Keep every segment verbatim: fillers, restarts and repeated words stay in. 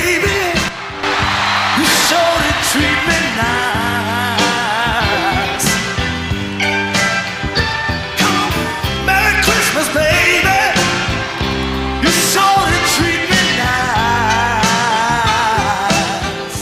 baby. You sure did treat me nice. Come on, Merry Christmas, baby. You sure did treat me nice.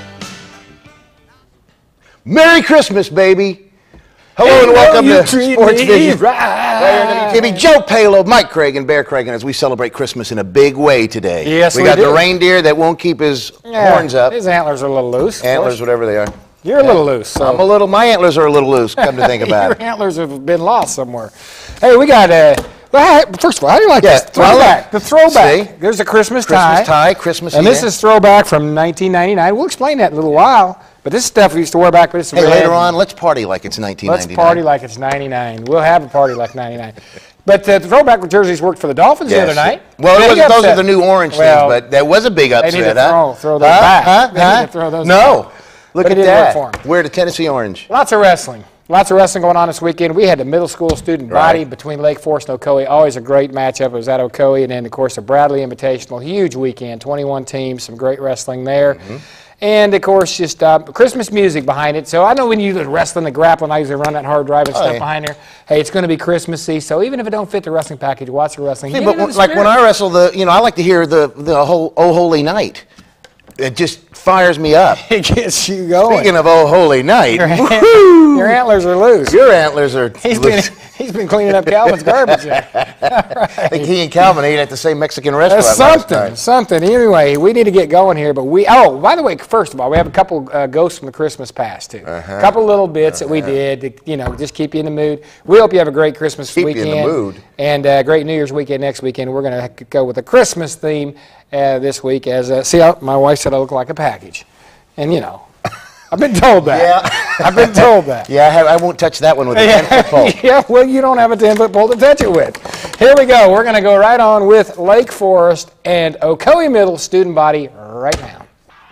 Merry Christmas, baby. Hello and welcome to SportsVision. Right. T V. Joe Palo, Mike Craig, and Bear Craig, and as we celebrate Christmas in a big way today. Yes, we, we got do. the reindeer that won't keep his Yeah, horns up. His antlers are a little loose. Antlers, whatever they are. You're a little loose. So. I'm a little. My antlers are a little loose. Come to think about Your it. antlers have been lost somewhere. Hey, we got uh, well, first of all, how do you like Yeah, this throwback? well, The throwback. see? There's a Christmas, Christmas tie. tie, Christmas. And this yeah. is throwback from nineteen ninety-nine. We'll explain that in a little while. But this stuff we used to wear back. But it's Hey, red. later on, let's party like it's nineteen Let's ninety-nine. party like it's ninety-nine. We'll have a party like ninety-nine. But uh, the throwback with jerseys worked for the Dolphins Yes. the other night. Well, They it was, got those upset. are the new orange Well, things, but that was a big They upset. need to huh? throw, throw those huh? back. Huh? They huh? need to throw those no. back. Look But at it didn't work that. for 'em. Wear the Tennessee orange. Lots of wrestling. Lots of wrestling going on this weekend. We had the middle school student body Right. between Lake Forest and Ocoee. Always a great matchup. It was at Ocoee. And then, of course, the Bradley Invitational. Huge weekend. twenty-one teams. Some great wrestling there. Mm-hmm. And, of course, just uh, Christmas music behind it. So I know when you do wrestling, the grappling, I usually run that hard drive and Oh, stuff yeah. behind there. Hey, it's going to be Christmassy. So even if it don't fit the wrestling package, watch the wrestling. See, Get but into when- the like when spirit. I wrestle, the you know I like to hear the the whole Oh Holy Night. It just fires me up. It gets you going. Speaking of Oh Holy Night, your, woohoo! your antlers are loose. Your antlers are. He's been, he's been cleaning up Calvin's garbage. I think he and Calvin ate at the same Mexican restaurant. That's last something, night. something. Anyway, we need to get going here. But we, oh, by the way, first of all, we have a couple uh, ghosts from the Christmas past, too. A Uh-huh. couple little bits Uh-huh. that we did to, you know, just keep you in the mood. We hope you have a great Christmas Keep you weekend. in the mood. And uh, great New Year's weekend next weekend. We're going to go with a Christmas theme uh, this week. As uh, See, I, my wife said I look like a package. And, you know, I've been told that. Yeah. I've been told that. Yeah, I, have, I won't touch that one with a ten-foot pole. Yeah, well, you don't have a ten-foot pole to touch it with. Here we go. We're going to go right on with Lake Forest and Ocoee Middle student body right now.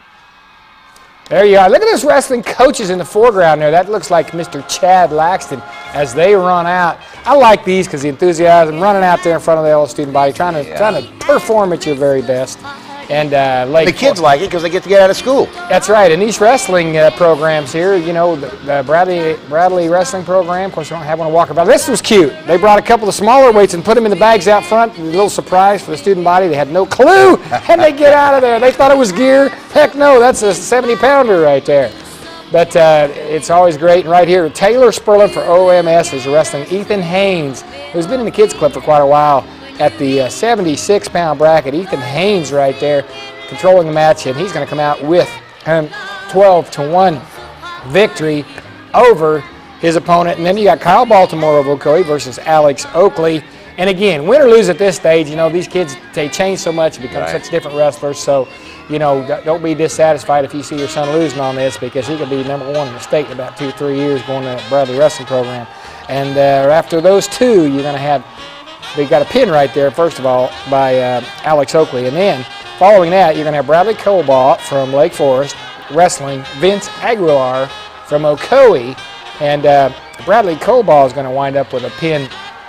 There you are. Look at those wrestling coaches in the foreground there. That looks like Mister Chad Laxton as they run out. I like these because the enthusiasm, running out there in front of the L student body, trying to, Yeah. trying to perform at your very best. And uh, Lake The kids Forest. like it because they get to get out of school. That's right. And these wrestling uh, programs here, you know, the, the Bradley Bradley wrestling program, of course, we don't have one to walk about. This was cute. They brought a couple of smaller weights and put them in the bags out front. A little surprise for the student body. They had no clue. And they get out of there. They thought it was gear. Heck no, that's a seventy pounder right there. But uh, it's always great. And right here, Taylor Sperlin for O M S is wrestling Ethan Haynes, who's been in the kids club for quite a while. At the uh, seventy-six pound bracket, Ethan Haynes right there controlling the match, and he's going to come out with a twelve to one victory over his opponent. And then you got Kyle Baltimore of Ocoee versus Alex Oakley. And again, win or lose at this stage, you know, these kids, they change so much, become Right. such different wrestlers. So, you know, don't be dissatisfied if you see your son losing on this, because he could be number one in the state in about two, three years going to the Bradley Wrestling Program. And uh, after those two, you're going to have They got a pin right there, first of all, by uh, Alex Oakley. And then, following that, you're going to have Bradley Colbaugh from Lake Forest wrestling Vince Aguilar from Ocoee. And uh, Bradley Colbaugh is going to wind up with a pin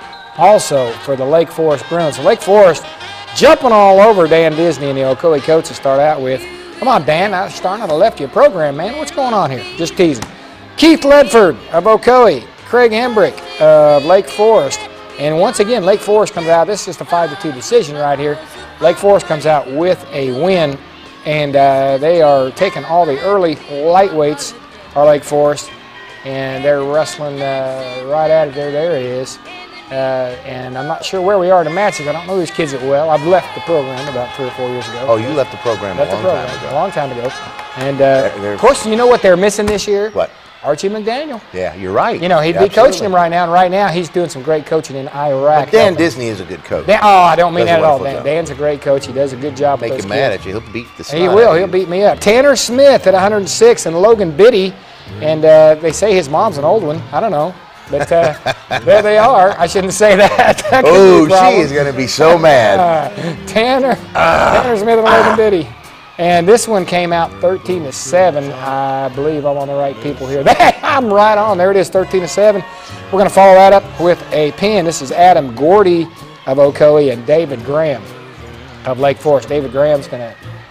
also for the Lake Forest Bruins. So Lake Forest jumping all over Dan Disney and the Ocoee coach to start out with. Come on, Dan, I'm starting out the left of your program, man. What's going on here? Just teasing. Keith Ledford of Ocoee. Craig Hembrick of Lake Forest. And once again, Lake Forest comes out. This is just a five to two decision right here. Lake Forest comes out with a win, and uh, they are taking all the early lightweights, are Lake Forest, and they're wrestling uh, right at it. There, there it is. Uh, and I'm not sure where we are in the matches. I don't know these kids that well. I've left the program about three or four years ago. Oh, you left the program left a long the program time ago. a long time ago. And uh, They're- of course, you know what they're missing this year? What? Archie McDaniel. Yeah, you're right. You know, he'd be coaching him right now, and right now he's doing some great coaching in Iraq. But Dan helping. Disney is a good coach. Dan, oh, I don't mean Does a that at all. wonderful Dan, job. Dan's a great coach. He does a good job with Make those him mad kids. at you. He'll beat the snot He out will. of He'll you. beat me up. Tanner Smith at one hundred six and Logan Biddy. And uh, they say his mom's an old one. I don't know. But uh, there they are. I shouldn't say that. That could Oh, be a problem. she is going to be so mad. Uh, Tanner, Tanner Smith and Logan Biddy. And this one came out thirteen to seven. I believe I'm on the right people here. I'm right on. There it is, thirteen to seven. We're going to follow that up with a pin. This is Adam Gordy of Ocoee and David Graham of Lake Forest. David Graham's going to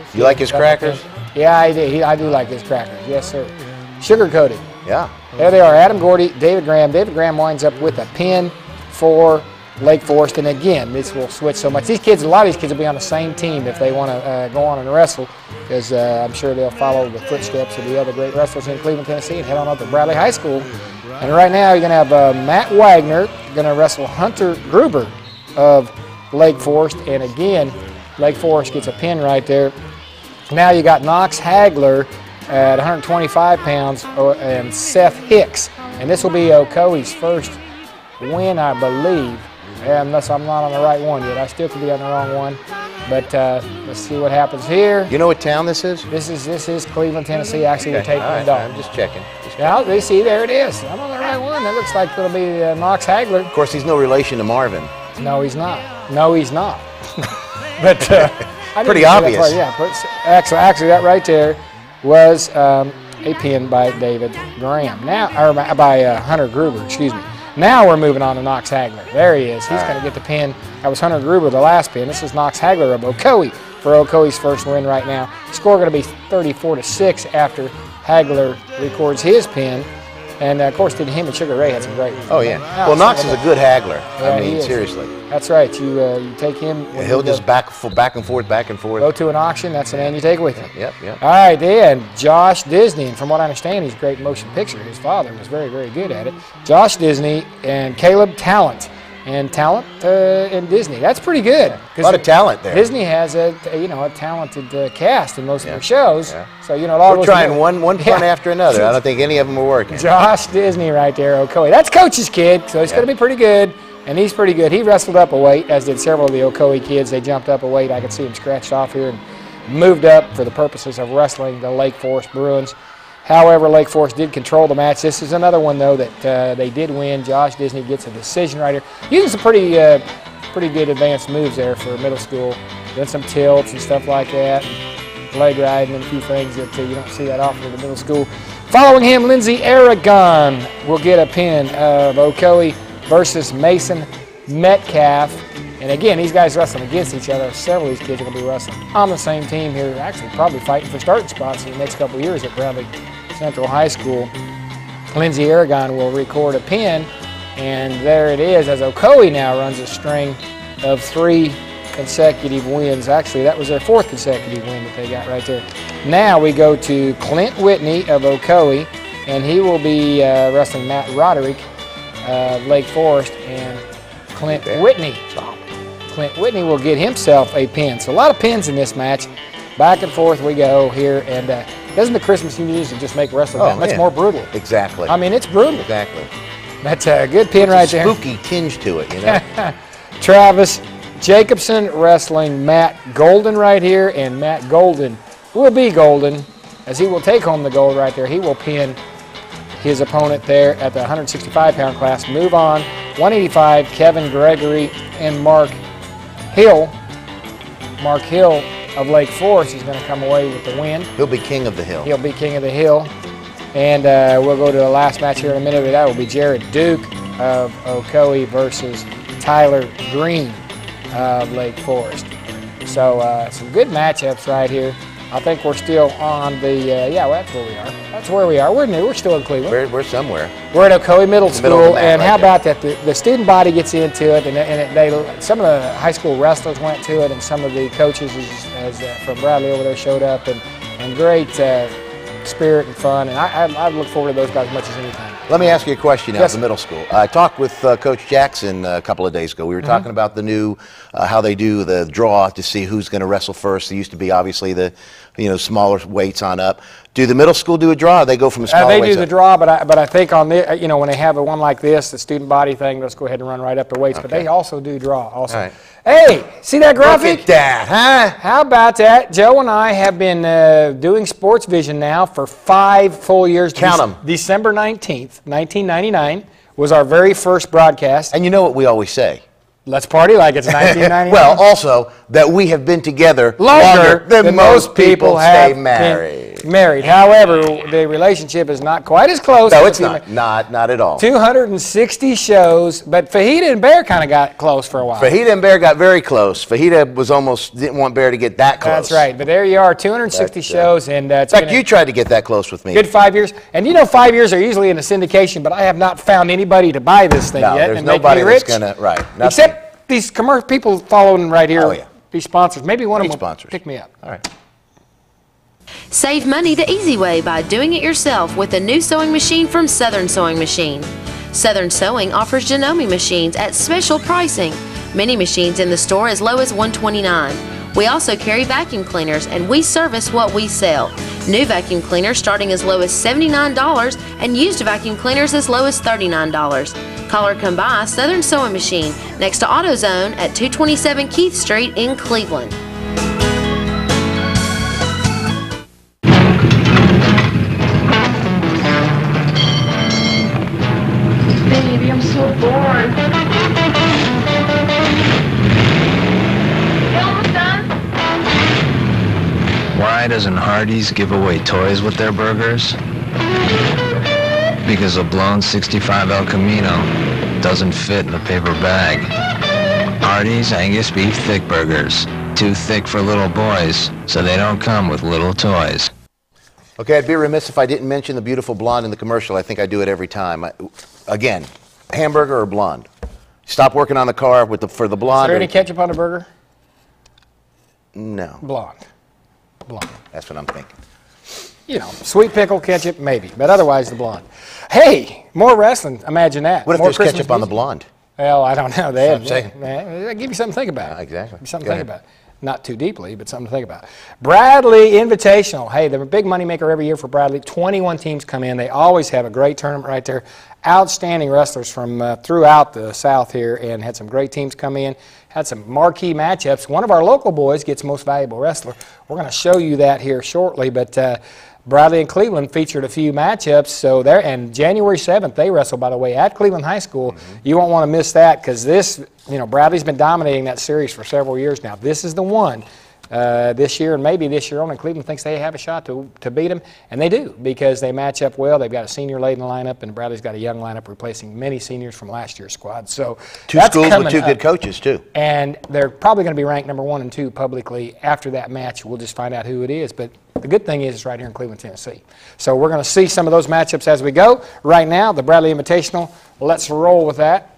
You like his crackers? Yeah, I do. He, I do like his crackers. Yes, sir. Sugar-coated. Yeah. There they are. Adam Gordy, David Graham. David Graham winds up with a pin for Lake Forest. And again, this will switch so much. These kids, a lot of these kids will be on the same team if they want to uh, go on and wrestle, because uh, I'm sure they'll follow the footsteps of the other great wrestlers in Cleveland, Tennessee, and head on up to Bradley High School. And right now, you're going to have uh, Matt Wagner going to wrestle Hunter Gruber of Lake Forest. And again, Lake Forest gets a pin right there. Now you got Knox Hagler at one hundred twenty-five pounds and Seth Hicks. And this will be Ocoee's first win, I believe, unless I'm not on the right one yet. I still could be on the wrong one. But uh, let's see what happens here. You know what town this is? This is this is Cleveland, Tennessee. Actually, Okay. we're taking All right. the dog. I'm just checking. Just Now, they see, there it is. I'm on the right one. That looks like it'll be uh, Knox Hagler. Of course, he's no relation to Marvin. No, he's not. No, he's not. But uh, I didn't Pretty say that obvious. part. Yeah, but actually, actually, that right there was um, a pin by David Graham. Now, or by, by uh, Hunter Gruber. Excuse me. Now we're moving on to Knox Hagler. There he is. He's All going right. to get the pin. That was Hunter Gruber, the last pin. This is Knox Hagler of Ocoee for Ocoee's first win right now. Score going to be thirty-four to six after Hagler records his pin. And uh, of course, did him and Sugar Ray had some great ones. Oh, yeah. Now, Well, Knox so- is a good haggler. Yeah, I he mean, is. seriously. That's right. You uh, you take him. when He'll you just go, back, back and forth, back and forth. go to an auction. That's the man you take with you. Yep, yep. All right, then Josh Disney, and from what I understand, he's a great motion picture. His father was very, very good at it. Josh Disney and Caleb Talent, and Talent uh, in Disney. That's pretty good. A lot of talent there. Disney has a you know a talented uh, cast in most Yeah. of their shows. Yeah. So you know it all We're goes trying together. one one front Yeah. after another. I don't think any of them are working. Josh Disney right there, Ocoee. That's Coach's kid, so he's Yeah. going to be pretty good, and he's pretty good. He wrestled up a weight, as did several of the Ocoee kids. They jumped up a weight. I could see him scratched off here and moved up for the purposes of wrestling the Lake Forest Bruins. However, Lake Forest did control the match. This is another one, though, that uh, they did win. Josh Disney gets a decision right here. Using some pretty, uh, pretty good advanced moves there for middle school. Doing some tilts and stuff like that. Leg riding and a few things that uh, you don't see that often in the middle school. Following him, Lindsey Aragon will get a pin of Ocoee versus Mason Metcalf. And again, these guys wrestling against each other. Several of these kids are going to be wrestling on the same team here, actually probably fighting for starting spots in the next couple of years at Bradley Central High School. Lindsey Aragon will record a pin, and there it is, as Ocoee now runs a string of three consecutive wins. Actually, that was their fourth consecutive win that they got right there. Now we go to Clint Whitney of Ocoee, and he will be uh, wrestling Matt Roderick of Lake Forest, and Clint Whitney. Clint Whitney will get himself a pin. So a lot of pins in this match. Back and forth we go here, and uh, doesn't the Christmas music just make wrestling that much yeah. more brutal? Exactly. I mean, it's brutal. exactly. That's a good pin right there. Spooky tinge to it, you know. Travis Jacobson wrestling Matt Golden right here, and Matt Golden will be golden, as he will take home the gold right there. He will pin his opponent there at the one hundred sixty-five pound class. Move on, one eighty-five, Kevin Gregory and Mark Hill. Mark Hill of Lake Forest is going to come away with the win. He'll be king of the hill. He'll be king of the hill. And uh, we'll go to the last match here in a minute. That will be Jared Duke of Ocoee versus Tyler Green of Lake Forest. So uh, some good matchups right here. I think we're still on the, uh, yeah, well, that's where we are. That's where we are. We're new. We're still in Cleveland. We're, we're somewhere. We're at Ocoee Middle The middle of the School, map and right how there. about that? The, the student body gets into it, and, and it, they some of the high school wrestlers went to it, and some of the coaches as, as, uh, from Bradley over there showed up, and, and great uh, spirit and fun, and I, I, I look forward to those guys as much as anything. Let me ask you a question now Yes. at the middle school. I talked with uh, Coach Jackson uh, a couple of days ago. We were Mm-hmm. talking about the new, uh, how they do the draw to see who's going to wrestle first. There used to be obviously the, you know, smaller weights on up. Do the middle school do a draw? Or they go from the Uh, smaller they weights do the up? draw, but I, but I think on the, you know, when they have a one like this, the student body thing, let's go ahead and run right up the weights. But Okay. they also do draw. Also, All right. Hey, see that Look graphic? at that, huh? How about that? Joe and I have been uh, doing SportsVision now for five full years. Count Dec- 'em. December nineteenth, nineteen ninety-nine was our very first broadcast. And you know what we always say? Let's party like it's nineteen ninety-nine. Well, also that we have been together longer, longer than, than most people have stay married. Married. However, the relationship is not quite as close. No, it's not. Not, not at all. two hundred sixty shows, but Fajita and Bear kind of got close for a while. Fajita and Bear got very close. Fajita was almost didn't want Bear to get that close. That's right. But there you are, two hundred sixty That's, shows, uh, and uh, in fact, you tried to get that close with me. Good five years, and you know, five years are usually in a syndication, but I have not found anybody to buy this thing no, yet. there's and nobody make me rich, that's gonna right. Nothing. Except these commercial people following right here. Oh yeah. These sponsors. Maybe one Need of them sponsors. will pick me up. All right. Save money the easy way by doing it yourself with a new sewing machine from Southern Sewing Machine. Southern Sewing offers Janome machines at special pricing. Many machines in the store as low as one hundred twenty-nine dollars. We also carry vacuum cleaners, and we service what we sell. New vacuum cleaners starting as low as seventy-nine dollars and used vacuum cleaners as low as thirty-nine dollars. Call or come by Southern Sewing Machine next to AutoZone at two twenty-seven Keith Street in Cleveland. Baby, I'm so bored. You almost done? Why doesn't Hardee's give away toys with their burgers? Because a blown sixty-five El Camino doesn't fit in a paper bag. Hardee's Angus Beef Thick Burgers. Too thick for little boys, so they don't come with little toys. Okay, I'd be remiss if I didn't mention the beautiful blonde in the commercial. I think I do it every time. I, again, hamburger or blonde? Stop working on the car with the for the blonde. Is there or, any ketchup on the burger? No. Blonde. Blonde. That's what I'm thinking. You know, sweet pickle ketchup, maybe, but otherwise the blonde. Hey, more wrestling. Imagine that. What if more there's Christmas ketchup on the music. blonde? Well, I don't know. They That's what I'm had, they give you something to think about. Yeah, exactly. Give you something Go to think ahead. about. Not too deeply, but something to think about. Bradley Invitational. Hey, they're a big moneymaker every year for Bradley. twenty-one teams come in. They always have a great tournament right there. Outstanding wrestlers from uh, throughout the South here, and had some great teams come in. Had some marquee matchups. One of our local boys gets most valuable wrestler. We're going to show you that here shortly, but uh, Bradley and Cleveland featured a few matchups. So there, and January seventh, they wrestle, by the way, at Cleveland High School. Mm-hmm. You won't want to miss that because this, you know, Bradley's been dominating that series for several years now. This is the one uh, this year, and maybe this year only. Cleveland thinks they have a shot to, to beat them, and they do because they match up well. They've got a senior late in the lineup, and Bradley's got a young lineup replacing many seniors from last year's squad. So two that's schools with two up. good coaches, too. And they're probably going to be ranked number one and two publicly after that match. We'll just find out who it is. But the good thing is it's right here in Cleveland, Tennessee. So we're going to see some of those matchups as we go. Right now, the Bradley Invitational, let's roll with that.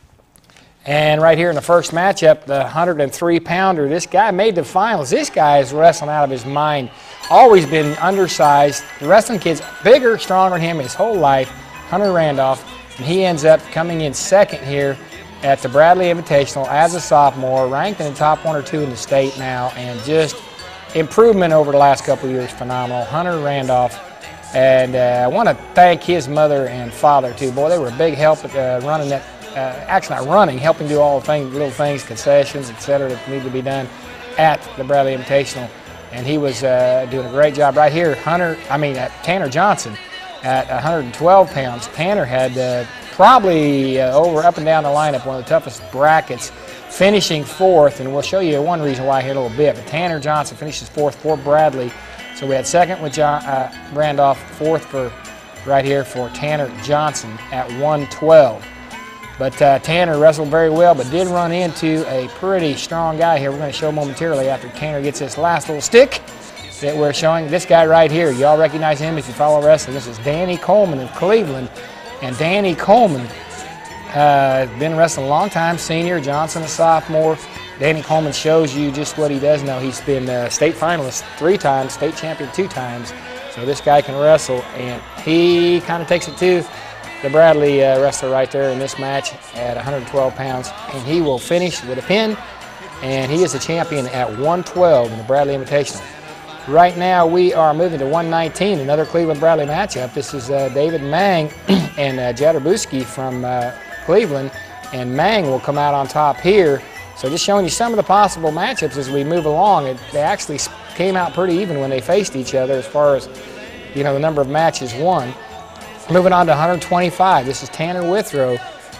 And right here in the first matchup, the one hundred three pounder, this guy made the finals. This guy is wrestling out of his mind. Always been undersized. The wrestling kid's bigger, stronger than him his whole life, Hunter Randolph. And he ends up coming in second here at the Bradley Invitational as a sophomore, ranked in the top one or two in the state now, and just improvement over the last couple of years, phenomenal. Hunter Randolph. And uh, I want to thank his mother and father, too. Boy, they were a big help at uh, running that. Uh, actually not running, helping do all the things, little things, concessions, et cetera, that need to be done at the Bradley Invitational. And he was uh, doing a great job right here. Hunter, I mean, uh, Tanner Johnson at one hundred twelve pounds. Tanner had uh, probably uh, over, up and down the lineup, one of the toughest brackets, finishing fourth. And we'll show you one reason why here in a little bit. But Tanner Johnson finishes fourth for Bradley. So we had second with John, uh, Randolph, fourth for right here for Tanner Johnson at one twelve. But uh, Tanner wrestled very well, but did run into a pretty strong guy here. We're going to show momentarily after Tanner gets this last little stick that we're showing. This guy right here, y'all recognize him if you follow wrestling. This is Danny Coleman of Cleveland. And Danny Coleman uh, been wrestling a long time, senior, Johnson a sophomore. Danny Coleman shows you just what he does know. He's been uh, state finalist three times, state champion two times. So this guy can wrestle, and he kind of takes it to the Bradley uh, wrestler right there in this match at one hundred twelve pounds, and he will finish with a pin, and he is the champion at one twelve in the Bradley Invitational. Right now we are moving to one nineteen, another Cleveland-Bradley matchup. This is uh, David Mang and uh, Jadderbuski from uh, Cleveland, and Mang will come out on top here. So just showing you some of the possible matchups as we move along. It, they actually came out pretty even when they faced each other as far as, you know, the number of matches won. Moving on to one hundred twenty-five, this is Tanner Withrow.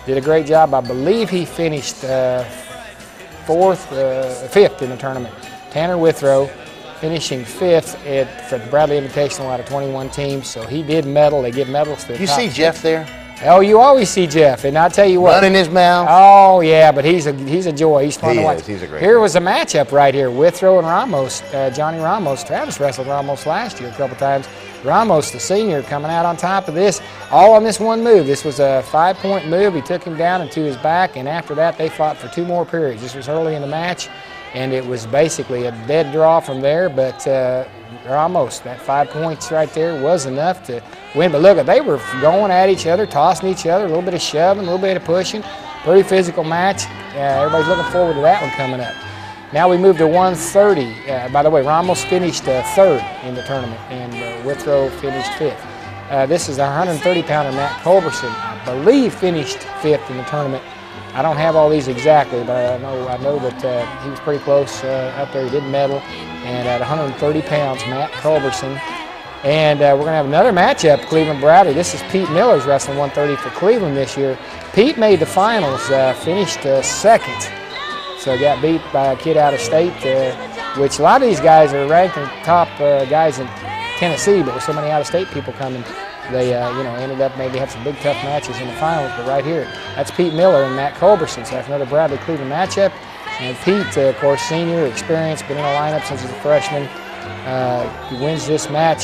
Did a great job. I believe he finished uh, fourth, uh, fifth in the tournament. Tanner Withrow finishing fifth at, for the Bradley Invitational out of twenty-one teams. So he did medal. They give medals to the You top see Jeff there? Oh, you always see Jeff, and I'll tell you what. Running his mouth. Oh, yeah, but he's a he's a joy. He's fun he to watch. Is. He's a great Here guy. was a matchup right here. Withrow and Ramos. Uh, Johnny Ramos. Travis wrestled Ramos last year a couple times. Ramos, the senior, coming out on top of this, all on this one move. This was a five-point move. He took him down and to his back, and after that, they fought for two more periods. This was early in the match, and it was basically a dead draw from there, but uh, Ramos, that five points right there was enough to win. But look, they were going at each other, tossing each other, a little bit of shoving, a little bit of pushing. Pretty physical match. Uh, everybody's looking forward to that one coming up. Now we move to one thirty. Uh, by the way, Ramos finished uh, third in the tournament, and uh, Withrow finished fifth. Uh, this is our one thirty pounder, Matt Culberson. I believe finished fifth in the tournament. I don't have all these exactly, but I know I know that uh, he was pretty close uh, up there. He did medal, and at one thirty pounds, Matt Culberson. And uh, we're going to have another matchup, Cleveland Bradley. This is Pete Miller's wrestling one thirty for Cleveland this year. Pete made the finals, uh, finished uh, second. So got beat by a kid out of state, uh, which a lot of these guys are ranked in top uh, guys in Tennessee, but with so many out-of-state people coming, they uh, you know ended up maybe have some big tough matches in the finals. But right here, that's Pete Miller and Matt Culberson. So that's another Bradley Cleveland matchup. And Pete, uh, of course, senior, experienced, been in the lineup since he's a freshman. Uh, he wins this match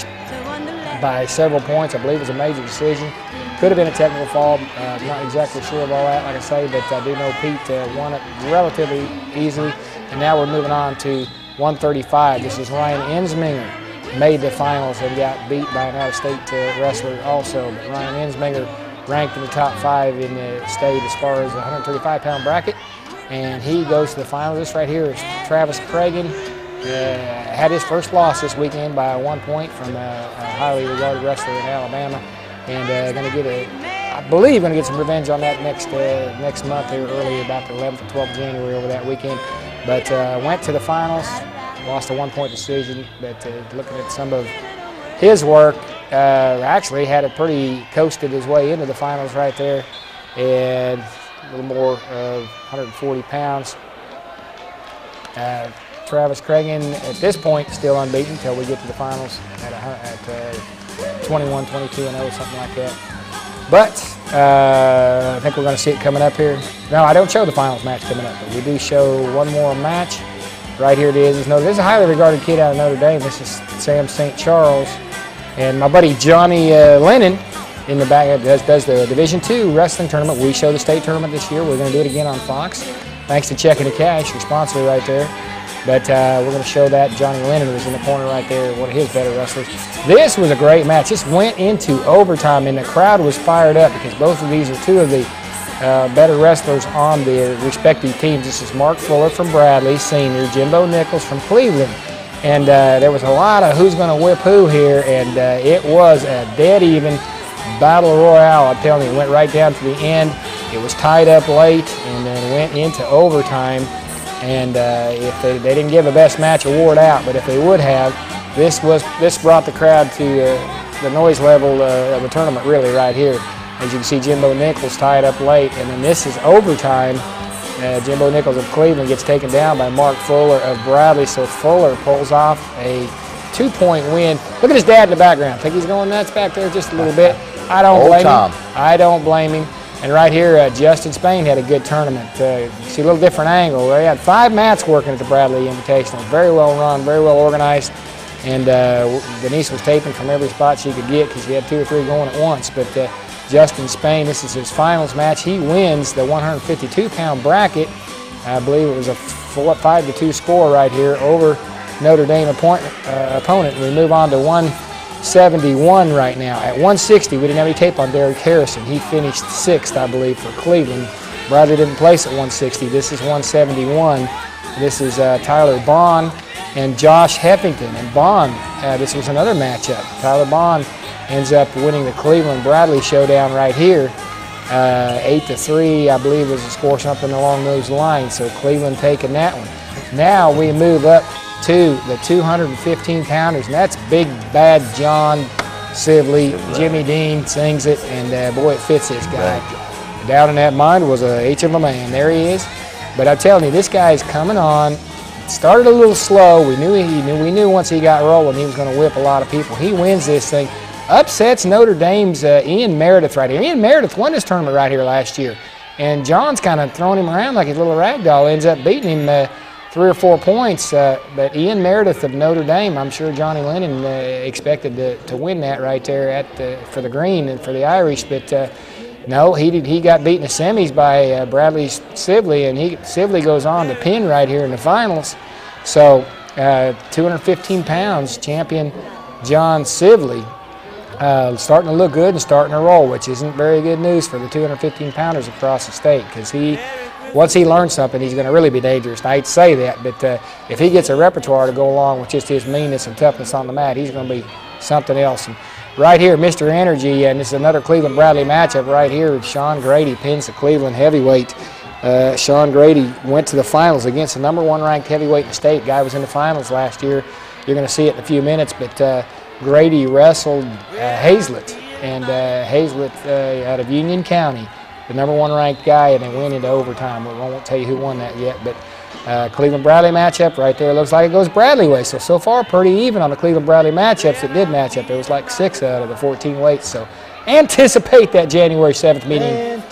by several points. I believe it was a major decision. Could have been a technical fall. Uh, not exactly sure of all that, like I say, but I do know Pete uh, won it relatively easily. And now we're moving on to one thirty-five. This is Ryan Ensminger. Made the finals and got beat by an out-of-state uh, wrestler also. But Ryan Ensminger ranked in the top five in the state as far as the one thirty-five pound bracket. And he goes to the finals. This right here is Travis Cragen. Uh, had his first loss this weekend by one point from a, a highly regarded wrestler in Alabama. And uh, going to get a, I believe, going to get some revenge on that next uh, next month here, early about the eleventh or twelfth of January over that weekend. But uh, went to the finals, lost a one-point decision. But uh, looking at some of his work, uh, actually had a pretty coasted his way into the finals right there, and a little more of one forty pounds. Uh, Travis Cragen at this point still unbeaten until we get to the finals at, a, at uh, twenty-one, twenty-two and oh, something like that. But uh, I think we're going to see it coming up here. No, I don't show the finals match coming up, but we do show one more match. Right here it is. This is a highly regarded kid out of Notre Dame. This is Sam Saint Charles. And my buddy Johnny uh, Lennon in the back does, does the Division two wrestling tournament. We show the state tournament this year. We're going to do it again on Fox. Thanks to Checking the Cash, your sponsor right there. But uh, we're going to show that. Johnny Lennon was in the corner right there, one of his better wrestlers. This was a great match. This went into overtime, and the crowd was fired up because both of these are two of the uh, better wrestlers on their respective teams. This is Mark Fuller from Bradley, senior, Jimbo Nichols from Cleveland. And uh, there was a lot of who's going to whip who here, and uh, it was a dead even battle royale. I'm telling you, it went right down to the end. It was tied up late and then went into overtime. And uh, if they, they didn't give a best match award out, but if they would have, this was this brought the crowd to uh, the noise level uh, of the tournament really right here. As you can see, Jimbo Nichols tied up late, and then this is overtime. Uh, Jimbo Nichols of Cleveland gets taken down by Mark Fuller of Bradley, so Fuller pulls off a two-point win. Look at his dad in the background. Think he's going nuts back there just a little bit. I don't Old blame Tom. him. I don't blame him. And right here, uh, Justin Spain had a good tournament. Uh, see a little different angle. They had five mats working at the Bradley Invitational. Very well run, very well organized. And uh, Denise was taping from every spot she could get because she had two or three going at once. But uh, Justin Spain, this is his finals match. He wins the one fifty-two pound bracket. I believe it was a four, five to two score right here over Notre Dame appoint, uh, opponent. We move on to one seventy-one right now. At one sixty, we didn't have any tape on Derek Harrison. He finished sixth, I believe, for Cleveland. Bradley didn't place at one sixty. This is one seventy-one. This is uh, Tyler Bond and Josh Heffington. And Bond, uh, this was another matchup. Tyler Bond ends up winning the Cleveland-Bradley showdown right here. Uh, eight to three, I believe, was the score, something along those lines. So Cleveland taking that one. Now we move up to the two fifteen pounders, and that's Big Bad John Sibley. Jimmy Dean sings it, and uh, boy, it fits this guy. down in that mud was a H of a man. There he is. But I'm telling you, this guy's coming on. Started a little slow. We knew he knew. We knew once he got rolling, he was going to whip a lot of people. He wins this thing. Upsets Notre Dame's uh, Ian Meredith right here. Ian Meredith won this tournament right here last year. And John's kind of throwing him around like his little rag doll. Ends up beating him uh, three or four points. Uh, but Ian Meredith of Notre Dame, I'm sure Johnny Lennon uh, expected to, to win that right there at the, for the green and for the Irish. But uh, no, he did, he got beat in the semis by uh, Bradley Sibley, and he Sibley goes on to pin right here in the finals. So uh, two hundred fifteen pounds, champion John Sibley. Uh, starting to look good and starting to roll, which isn't very good news for the two hundred fifteen pounders across the state, because he, once he learns something, he's going to really be dangerous. And I hate to say that, but uh, if he gets a repertoire to go along with just his meanness and toughness on the mat, he's going to be something else. And right here, Mister Energy, and this is another Cleveland-Bradley matchup right here. Sean Grady pins the Cleveland heavyweight. Uh, Sean Grady went to the finals against the number one ranked heavyweight in the state. Guy was in the finals last year. You're going to see it in a few minutes, but uh, Grady wrestled uh, Hazlett, and uh, Hazlett uh, out of Union County, the number one ranked guy, and they went into overtime. I won't tell you who won that yet, but uh, Cleveland-Bradley matchup right there. Looks like it goes Bradley way. So, so far pretty even on the Cleveland-Bradley matchups. It did match up. It was like six out of the fourteen weights. So anticipate that January seventh meeting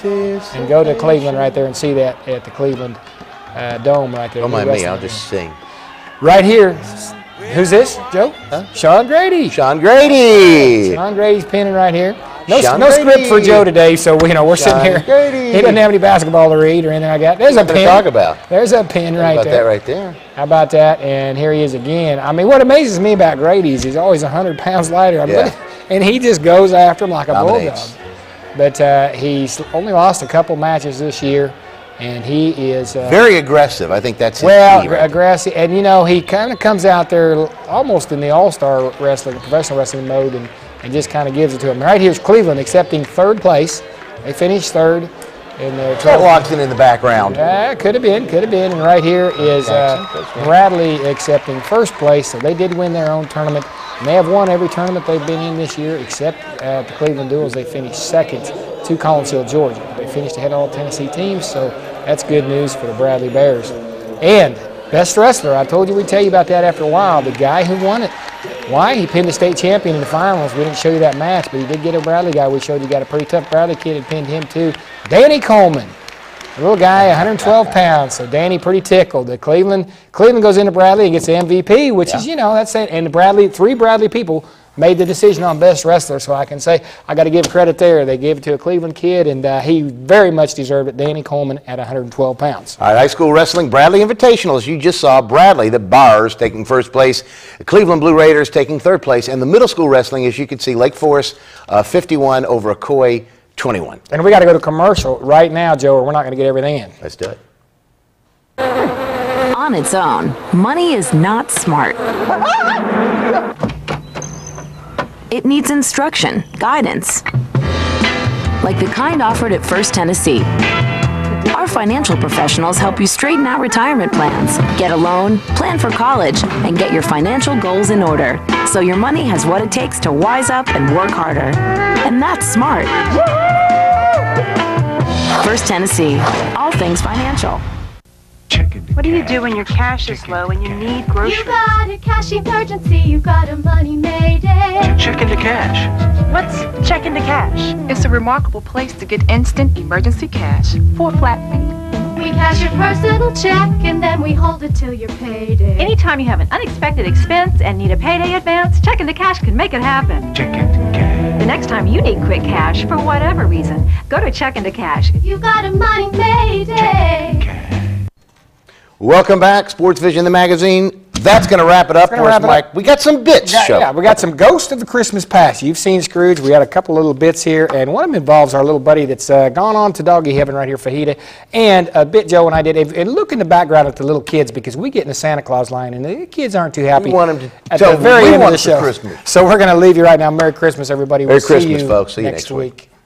and go to Cleveland right there and see that at the Cleveland uh, Dome right there. Don't mind me, I'll just sing. Right here. Who's this, Joe? Huh? Sean Grady. Sean Grady. Sean Grady's pinning right here. No, Sean no Grady. script for Joe today, so you know we're Sean sitting here. Grady. He doesn't have any basketball to read or anything like that. There's a pin. to talk about. There's a pin right about there. that right there. How about that? And here he is again. I mean, what amazes me about Grady is he's always one hundred pounds lighter. I mean, Yeah. look, and he just goes after him like a Dominates. bulldog. But uh, he's only lost a couple matches this year, and he is uh, very aggressive. I think that's his well key, right? aggressive. And you know, he kind of comes out there almost in the all-star wrestling, professional wrestling mode, and, and just kind of gives it to him. Right here's Cleveland accepting third place. They finished third in their That walks in in the background. uh, could have been, could have been. And right here is uh, Bradley accepting first place. So they did win their own tournament. And they have won every tournament they've been in this year, except uh, the Cleveland Duels. They finished second to Collinsville, Georgia. They finished ahead of all Tennessee teams, so that's good news for the Bradley Bears. And best wrestler, I told you we'd tell you about that after a while. The guy who won it. Why? He pinned the state champion in the finals. We didn't show you that match, but he did get a Bradley guy. We showed you got a pretty tough Bradley kid and pinned him too. Danny Coleman. A little guy, one hundred twelve pounds, so Danny pretty tickled. The Cleveland Cleveland goes into Bradley and gets the M V P, which yeah. is, you know, that's it. And the Bradley, three Bradley people made the decision on best wrestler, so I can say I got to give credit there. They gave it to a Cleveland kid, and uh, he very much deserved it. Danny Coleman at one hundred twelve pounds. All right, high school wrestling, Bradley Invitational, as you just saw, Bradley, the Bars, taking first place, the Cleveland Blue Raiders taking third place, and the middle school wrestling, as you can see, Lake Forest uh, fifty-one over Ocoee twenty-one. And we got to go to commercial right now, Joe, or we're not going to get everything in. Let's do it. On its own, money is not smart. It needs instruction, guidance, like the kind offered at First Tennessee. Our financial professionals help you straighten out retirement plans, get a loan, plan for college, and get your financial goals in order, so your money has what it takes to wise up and work harder. And that's smart. First Tennessee, all things financial. What do you do when your cash is low and you need groceries? You got a cash emergency, you got a money mayday. Check into cash. What's check into cash? It's a remarkable place to get instant emergency cash for a flat fee. We cash your personal check and then we hold it till your payday. Anytime you have an unexpected expense and need a payday advance, check into cash can make it happen. Check into cash. The next time you need quick cash, for whatever reason, go to Check into Cash. You got a money mayday. Welcome back, SportsVision, the magazine. That's going to wrap it up for us, Mike. We got some bits, Yeah, show. yeah, we got some Ghost of the Christmas Past. You've seen Scrooge. We got a couple little bits here, and one of them involves our little buddy that's uh, gone on to doggy heaven right here, Fajita, and a bit Joe and I did. And look in the background at the little kids, because we get in the Santa Claus line, and the kids aren't too happy. We want them to at tell the them very we end of want the for show. Christmas. So we're going to leave you right now. Merry Christmas, everybody. Merry we'll Christmas, see you folks. See you next next week. week.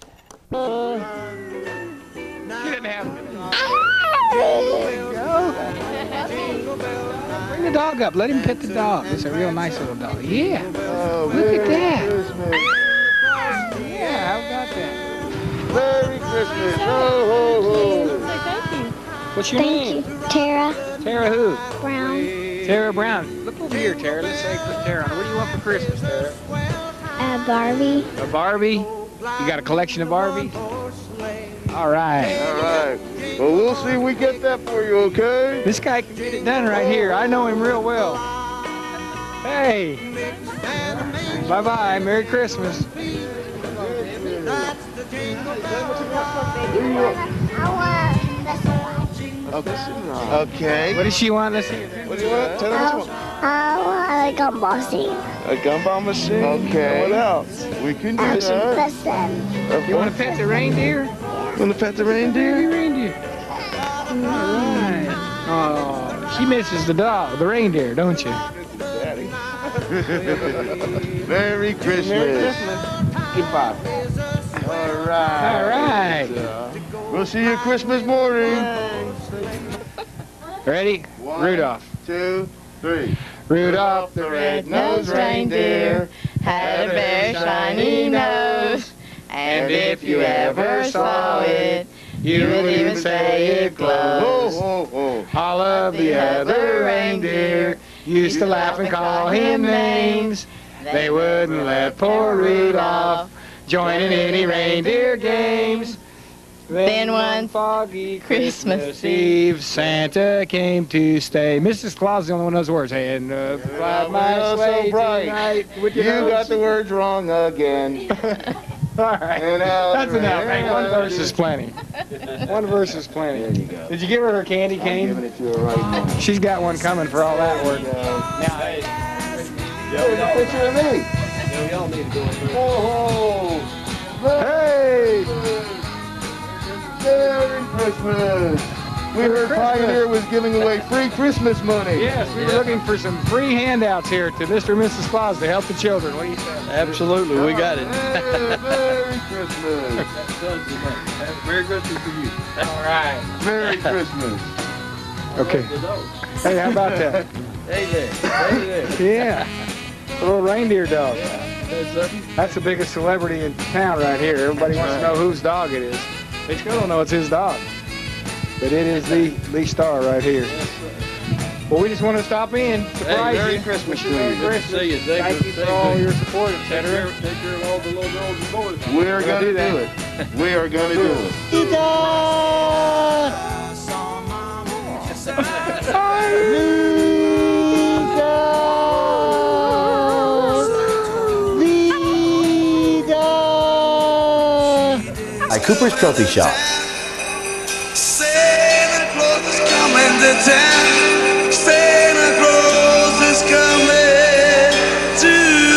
Bring the dog up. Let him pet the dog. It's a real nice little dog. Yeah. Look at that. Yeah, how about that? Merry Christmas. Ho, ho, ho. What's your Thank name? you. Tara Tara who? Brown. Tara Brown. Look over here, Tara. Let's say put Tara on. What do you want for Christmas, Tara? Uh, Barbie. A Barbie? You got a collection of Barbies? All right. All right. Well, we'll see if we get that for you, okay? This guy can get it done right here. I know him real well. Hey. Bye-bye. Merry Christmas. Okay. What does she want? Let's see. What do you want? Tell her what you want. I want a gumball machine. A gumball machine? Okay. What else? We can do Um, that. That's them. You want to pet the reindeer? Want to pet the reindeer? The reindeer. All right. Oh, she misses the dog, the reindeer, don't you? Daddy. Merry Christmas. Merry Christmas. Goodbye. All right. All right. We'll see you Christmas morning. Ready? One, Rudolph. two, three. Rudolph the red-nosed reindeer had a very shiny nose, and if you ever saw it, you would even say it glows. Oh, oh, oh. All of the other reindeer used to laugh and call him names. They wouldn't let poor Rudolph join in any reindeer games. Then one foggy Christmas Christmas Eve, Santa came to stay. Missus Claus is the only one who knows the words. Hey, and uh, fly my Oh, sleigh so bright. tonight with You your nose. got the words wrong again. All right, And out that's enough. Hey, one and verse is plenty. One verse is plenty. There you go. Did you give her her candy I'm cane? giving it to her right now. She's got one coming for all that work. Now, Now, there's a picture of me. Yeah, we all need to go in there. Oh, hey! Merry Christmas. We heard Pioneer was giving away free Christmas money. Yes, we were looking for some free handouts here to Mister and Missus Claus to help the children. What do you say? Absolutely, we got it. Hey, Merry Christmas. Merry Christmas to you. All right. Merry Christmas. Okay. Hey, how about that? Hey there. Hey there. Yeah. A little reindeer dog. That's something. That's the biggest celebrity in town right here. Everybody wants to know whose dog it is. They still don't know it's his dog. But it is the, the star right here. Well, we just want to stop in, surprise Hey, Merry you. Christmas Wish you to Merry you. Good to Christmas. see you. Say Thank good- you say for all good. your support, et Take cetera. care, take care of all the little girls and boys. We are going to do do that. it. We are going to do it. By Cooper's Trophy Shop. Santa Claus is coming to town. Santa Claus is coming to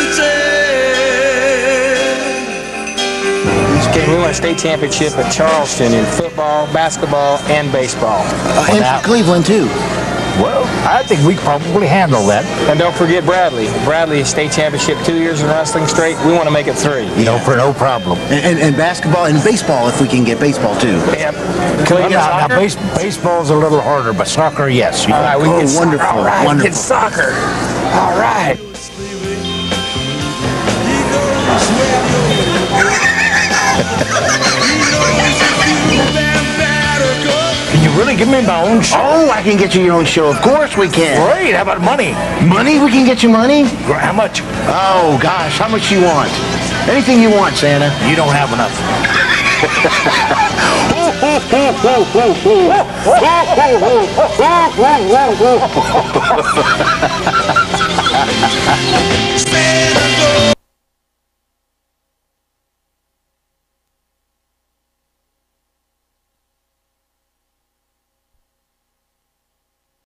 town. Okay, we won a state championship at Charleston in football, basketball, and baseball. Uh, and Cleveland, too. Well, I think we probably handle that. And don't forget Bradley. Bradley state championship two years in wrestling straight. We want to make it three. You know, for no problem. And, and, and basketball and baseball, if we can get baseball, too. Yep. Now, now, base, baseball's a little harder, but soccer, yes. You All right, we Oh, get wonderful, All right, wonderful. get soccer. All right. Can you really give me my own show? Oh, I can get you your own show. Of course we can. Great, how about money? Money? We can get you money? How much? Oh, gosh, how much you want? Anything you want, Santa. You don't have enough. Santa Claus.